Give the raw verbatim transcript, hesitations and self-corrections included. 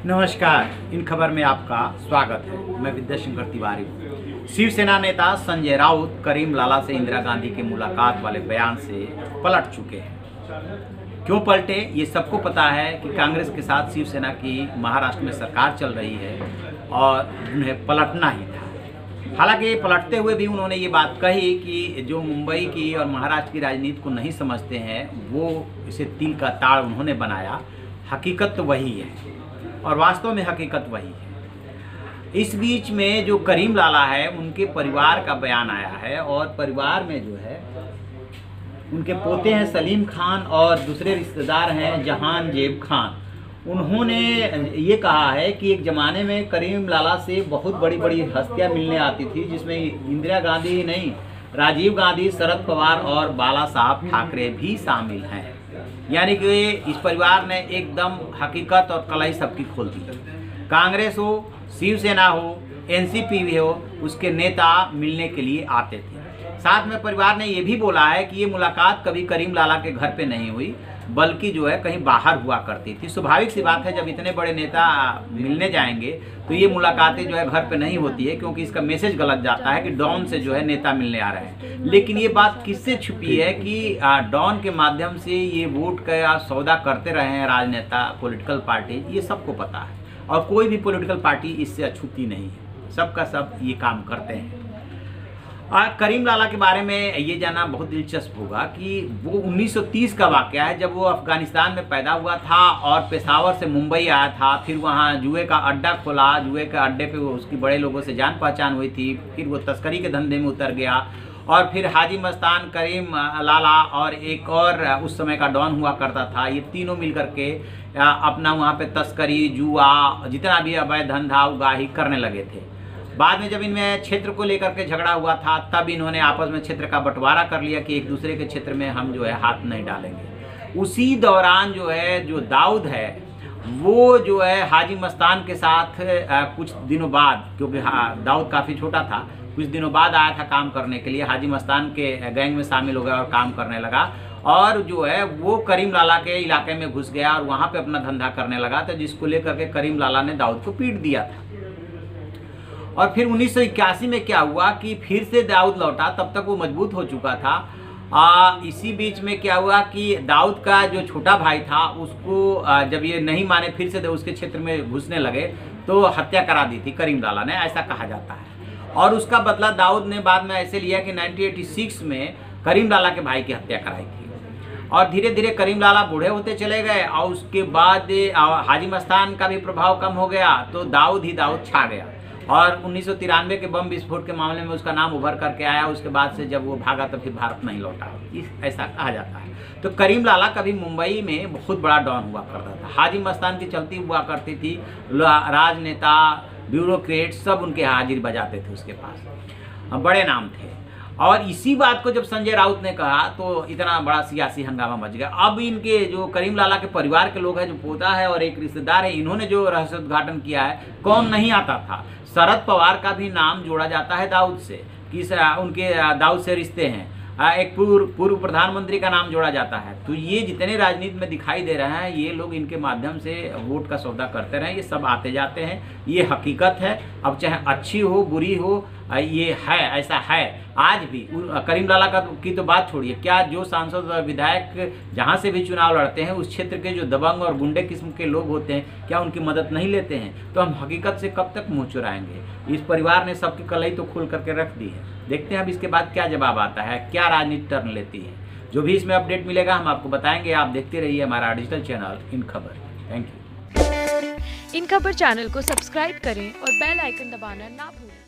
नमस्कार, इन खबर में आपका स्वागत है। मैं विद्याशंकर तिवारी। शिवसेना नेता संजय राउत करीम लाला से इंदिरा गांधी की मुलाकात वाले बयान से पलट चुके हैं। क्यों पलटे, ये सबको पता है कि कांग्रेस के साथ शिवसेना की महाराष्ट्र में सरकार चल रही है और उन्हें पलटना ही था। हालांकि पलटते हुए भी उन्होंने ये बात कही कि जो मुंबई की और महाराष्ट्र की राजनीति को नहीं समझते हैं वो इसे तिल का ताड़ उन्होंने बनाया। हकीकत तो वही है और वास्तव में हकीकत वही है। इस बीच में जो करीम लाला है उनके परिवार का बयान आया है और परिवार में जो है उनके पोते हैं सलीम खान और दूसरे रिश्तेदार हैं जहान जेब खान। उन्होंने ये कहा है कि एक ज़माने में करीम लाला से बहुत बड़ी बड़ी हस्तियां मिलने आती थी, जिसमें इंदिरा गांधी ही नहीं, राजीव गांधी, शरद पवार और बाला साहब ठाकरे भी शामिल हैं। यानी कि इस परिवार ने एकदम हकीकत और कलाई सबकी खोल दी। कांग्रेस हो, शिवसेना हो, एनसीपी भी हो, उसके नेता मिलने के लिए आते थे। साथ में परिवार ने यह भी बोला है कि ये मुलाकात कभी करीम लाला के घर पे नहीं हुई, बल्कि जो है कहीं बाहर हुआ करती थी। स्वाभाविक सी बात है, जब इतने बड़े नेता मिलने जाएंगे तो ये मुलाकातें जो है घर पे नहीं होती है, क्योंकि इसका मैसेज गलत जाता है कि डॉन से जो है नेता मिलने आ रहे हैं। लेकिन ये बात किससे छुपी है कि डॉन के माध्यम से ये वोट का सौदा करते रहे हैं राजनेता, पॉलिटिकल पार्टी, ये सबको पता है और कोई भी पॉलिटिकल पार्टी इससे अछूती नहीं है। सबका सब ये काम करते हैं। और करीम लाला के बारे में ये जानना बहुत दिलचस्प होगा कि वो उन्नीस सौ तीस का वाक़या है, जब वो अफ़गानिस्तान में पैदा हुआ था और पेशावर से मुंबई आया था। फिर वहाँ जुए का अड्डा खोला, जुए के अड्डे पे वो उसकी बड़े लोगों से जान पहचान हुई थी। फिर वो तस्करी के धंधे में उतर गया और फिर हाजी मस्तान, करीम लाला और एक और उस समय का डॉन हुआ करता था, ये तीनों मिल करके अपना वहाँ पे तस्करी, जुआ, जितना भी अवैध धंधा उगाही करने लगे थे। बाद में जब इनमें क्षेत्र को लेकर के झगड़ा हुआ था, तब इन्होंने आपस में क्षेत्र का बंटवारा कर लिया कि एक दूसरे के क्षेत्र में हम जो है हाथ नहीं डालेंगे। उसी दौरान जो है जो दाऊद है वो जो है हाजी मस्तान के साथ कुछ दिनों बाद, क्योंकि दाऊद काफ़ी छोटा था, कुछ दिनों बाद आया था काम करने के लिए, हाजी मस्तान के गैंग में शामिल हो गया और काम करने लगा। और जो है वो करीम लाला के इलाके में घुस गया और वहाँ पे अपना धंधा करने लगा था, जिसको लेकर के करीम लाला ने दाऊद को पीट दिया था। और फिर उन्नीस सौ इक्यासी में क्या हुआ कि फिर से दाऊद लौटा, तब तक वो मजबूत हो चुका था। आ, इसी बीच में क्या हुआ कि दाऊद का जो छोटा भाई था उसको आ, जब ये नहीं माने, फिर से उसके क्षेत्र में घुसने लगे तो हत्या करा दी थी करीम लाला ने, ऐसा कहा जाता है। और उसका बदला दाऊद ने बाद में ऐसे लिया कि नाइनटीन एटी सिक्स में करीम लाला के भाई की हत्या कराई थी। और धीरे धीरे करीम लाला बूढ़े होते चले गए और उसके बाद हाजी मस्तान का भी प्रभाव कम हो गया, तो दाऊद ही दाऊद छा गया। और उन्नीस सौ तिरानवे के बम विस्फोट के मामले में उसका नाम उभर करके आया। उसके बाद से जब वो भागा तो फिर भारत नहीं लौटा, इस ऐसा कहा जाता है। तो करीम लाला कभी मुंबई में बहुत बड़ा डॉन हुआ करता था। हाजी मस्तान की चलती हुआ करती थी, राजनेता, ब्यूरोक्रेट सब उनके हाजिर बजाते थे, उसके पास बड़े नाम थे। और इसी बात को जब संजय राउत ने कहा तो इतना बड़ा सियासी हंगामा मच गया। अब इनके जो करीम लाला के परिवार के लोग हैं, जो पोता है और एक रिश्तेदार है, इन्होंने जो रहस्योद्घाटन किया है, कौन नहीं आता था। शरद पवार का भी नाम जोड़ा जाता है दाऊद से, कि उनके दाऊद से रिश्ते हैं। एक पूर्व पूर्व प्रधानमंत्री का नाम जोड़ा जाता है। तो ये जितने राजनीति में दिखाई दे रहे हैं, ये लोग इनके माध्यम से वोट का सौदा करते रहे, ये सब आते जाते हैं, ये हकीकत है। अब चाहे अच्छी हो बुरी हो, ये है, ऐसा है आज भी। करीम लाला का की तो बात छोड़िए, क्या जो सांसद और विधायक जहाँ से भी चुनाव लड़ते हैं, उस क्षेत्र के जो दबंग और गुंडे किस्म के लोग होते हैं, क्या उनकी मदद नहीं लेते हैं? तो हम हकीकत से कब तक मुँह चुराएंगे? इस परिवार ने सबकी कलाई तो खोल करके रख दी है। देखते हैं अब इसके बाद क्या जवाब आता है, क्या राजनीति टर्न लेती है। जो भी इसमें अपडेट मिलेगा हम आपको बताएंगे। आप देखते रहिए हमारा डिजिटल चैनल इन खबर। Thank you. इन खबर चैनल को सब्सक्राइब करें और बेल आइकन दबाना ना भूलें।